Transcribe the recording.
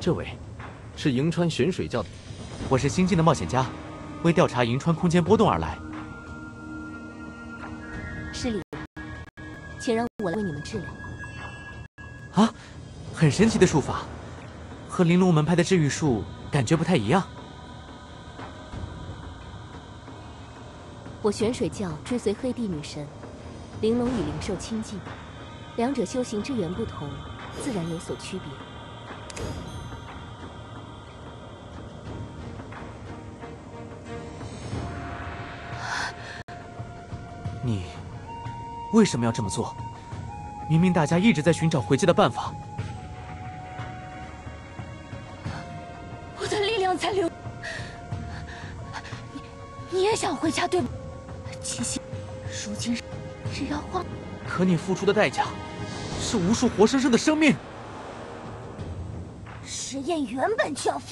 这位是银川玄水教的， 我是新晋的冒险家，为调查银川空间波动而来。 失礼了，请让我来为你们治疗。 啊，很神奇的术法，和玲珑门派的治愈术感觉不太一样。 我玄水教追随黑帝女神，玲珑与灵兽亲近，两者修行之源不同，自然有所区别。 你为什么要这么做？明明大家一直在寻找回家的办法。 我的力量在流。你也想回家对吗？七夕，如今是要花。 可你付出的代价是无数活生生的生命。 实验原本就要。